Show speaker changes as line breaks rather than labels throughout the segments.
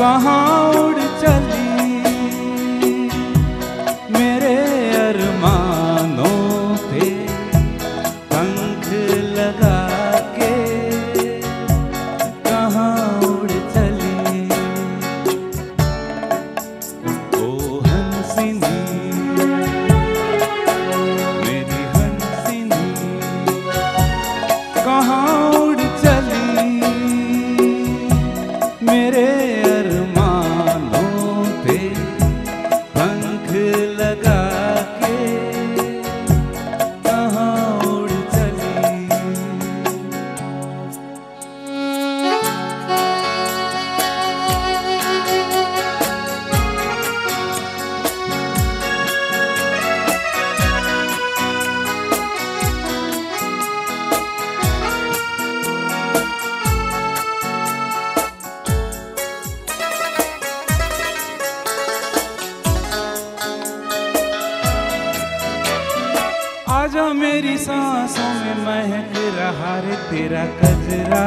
कहाँ उड़ चली मेरे अरमानों पे पंख लगा के, कहाँ उड़ चली ओ हंसिनी मेरी हंसिनी, कहाँ उड़ चली मेरे अरमानों पे पंख लगा के, कहाँ उड़ चली। आजा मेरी सांसों में महक रहा रे तेरा गजरा,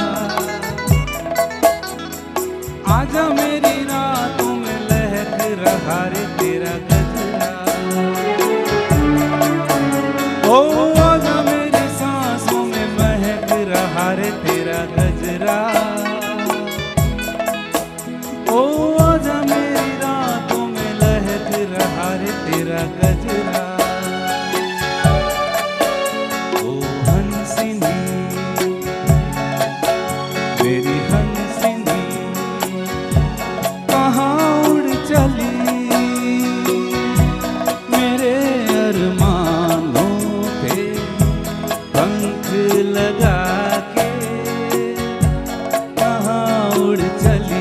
आजा मेरी रातों में लहक रहा रे तेरा गजरा, ओ आजा मेरी सांसों में महक रहा रे तेरा गजरा, ओ आजा मेरी रातों में लहक रहा रे तेरा गजरा। मेरी हंसिनी कहाँ उड़ चली मेरे अरमानों पे पंख लगा के, कहाँ उड़ चली।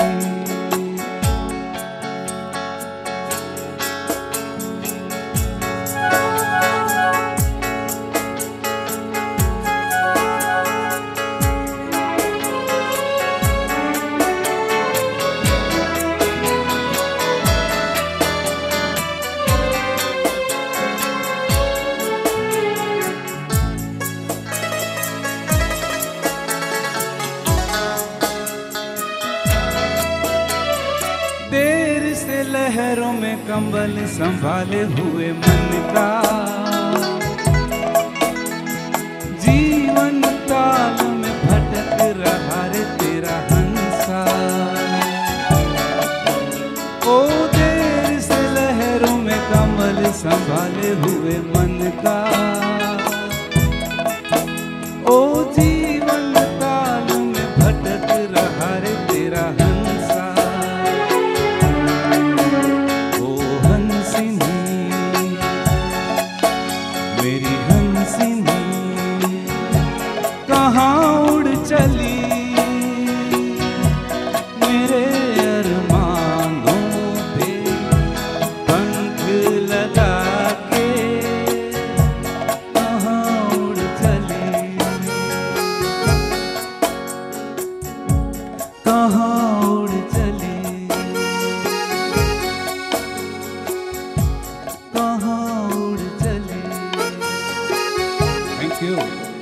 देर से लहरों में कंबल संभाले हुए मन का, जीवन ताल में भटक रहा रे तेरा हंसा, ओ देर से लहरों में कंबल संभाले हुए मन का, ओ जीवन ताल में भटक रहा रे तेरा हंसा। मेरी हंसिनी कहाँ उड़ चली मेरे अरमानों पे पंख लगा के, कहाँ उड़ चली, कहाँ उड़ चली, कहाँ उड़ चली। Thank you.